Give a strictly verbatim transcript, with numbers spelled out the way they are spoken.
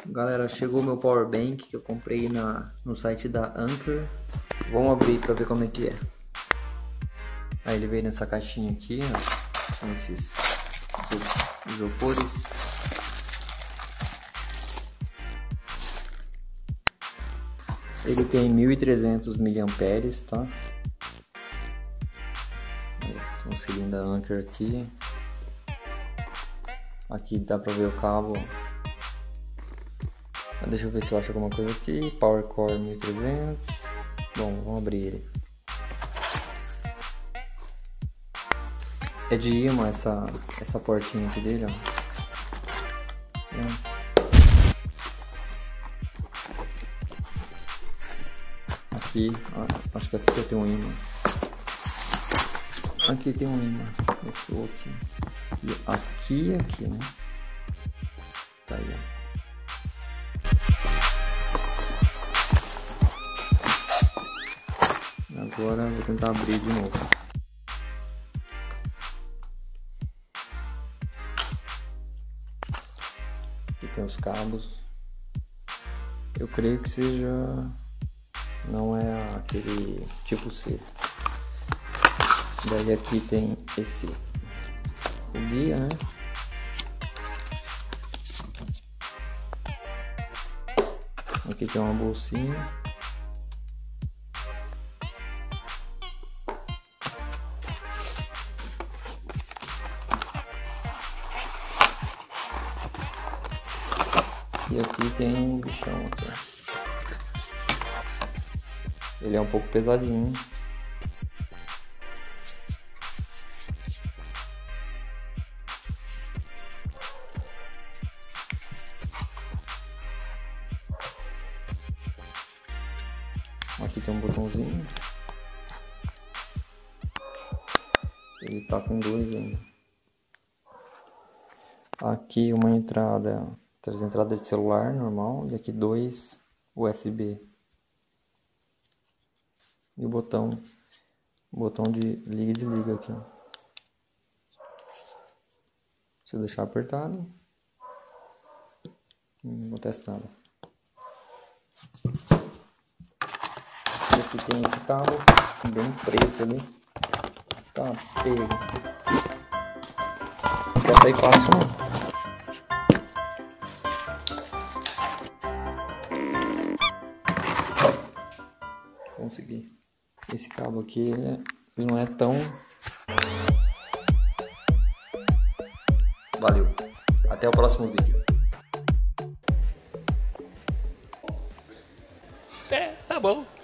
Galera, chegou meu power bank que eu comprei na, no site da Anker. Vamos abrir pra ver como é que é. Aí ele veio nessa caixinha aqui, ó, com esses isopores. Ele tem mil e trezentos miliamperes, tá? Tem um cilindro da Anker aqui. Aqui dá pra ver o cabo. Deixa eu ver se eu acho alguma coisa aqui. Power Core mil e trezentos. Bom, vamos abrir ele. É de ímã essa, essa portinha aqui dele, ó. Aqui, ó, acho que aqui tem um ímã. Aqui tem um ímã. Esse aqui. E aqui e aqui, né? Tá aí, ó. Agora eu vou tentar abrir de novo. Aqui tem os cabos. Eu creio que seja... não é aquele tipo C. Daí aqui tem esse... o guia, né? Aqui tem uma bolsinha. E aqui tem um bichão aqui. Ele é um pouco pesadinho. Aqui tem um botãozinho. Ele tá com dois ainda. Aqui uma entrada, aquelas entradas de celular normal, e aqui dois U S B. E o botão, o botão de liga e desliga aqui, ó. Se eu deixar apertado, não acontece nada. E aqui tem esse cabo, bem um preço ali. Tá pego. Não quer sair fácil não. Consegui. Esse cabo aqui, ele, é, ele não é tão... Valeu. Até o próximo vídeo. É, tá bom.